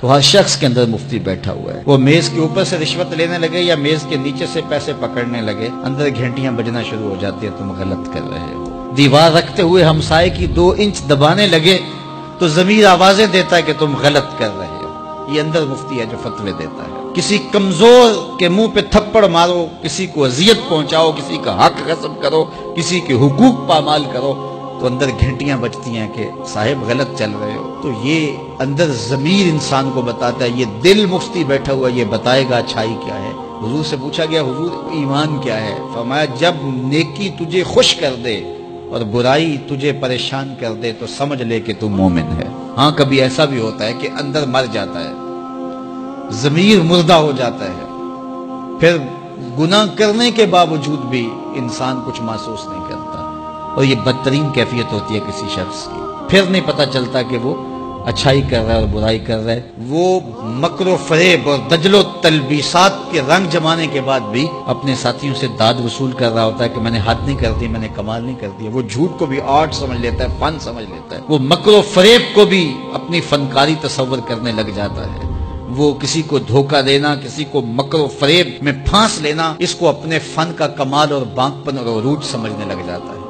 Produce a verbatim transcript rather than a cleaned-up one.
تو ہر شخص کے اندر مفتی بیٹھا ہوا ہے. وہ میز کے اوپر سے رشوت لینے لگے یا میز کے نیچے سے پیسے پکڑنے لگے، اندر گھنٹیاں بجنا شروع ہو جاتی ہیں، تم غلط کر رہے ہو. دیوار رکھتے ہوئے ہمسائے کی دو انچ دبانے لگے تو ضمیر آوازیں دیتا ہے کہ تم غلط کر رہے ہو. یہ اندر مفتی ہے جو فتوے دیتا ہے. کسی کمزور کے منہ پہ تھپڑ مارو، کسی کو اذیت پہنچاؤ، کسی کا حق غصب کرو، کسی کے حقوق پامال کرو تو اندر گھنٹیاں بجتی ہیں کہ صاحب غلط چل رہے ہو. تو یہ اندر ضمیر انسان کو بتاتا ہے. یہ دل مفتی بیٹھا ہوا یہ بتائے گا اچھائی کیا ہے. حضور سے پوچھا گیا حضور ایمان کیا ہے؟ فرمایا جب نیکی تجھے خوش کر دے اور برائی تجھے پریشان کر دے تو سمجھ لے کہ تو مومن ہے. ہاں کبھی ایسا بھی ہوتا ہے کہ اندر مر جاتا ہے، ضمیر مردہ ہو جاتا ہے، پھر گناہ کرنے کے باوجود بھی انسان کچھ محسوس نہیں کرتا، اور یہ بدترین کیفیت ہوتی ہے کسی شخص کی. پھر نہیں پتہ چلتا کہ وہ اچھائی کر رہا ہے اور برائی کر رہا ہے. وہ مکر و فریب اور دجل و تلبیسات کے رنگ جمانے کے بعد بھی اپنے ساتھیوں سے داد وصول کر رہا ہوتا ہے کہ میں نے حد نہیں کر دی، میں نے کمال نہیں کر دی. وہ جھوٹ کو بھی آرٹ سمجھ لیتا ہے، فن سمجھ لیتا ہے. وہ مکر و فریب کو بھی اپنی فنکاری تصور کرنے لگ جاتا ہے. وہ کسی کو دھوکہ دینا، کسی کو مکر و فریب میں پھانس لینا، اس کو اپنے فن کا کمال اور بانکپن اور عروج سمجھنے لگ جاتا ہے.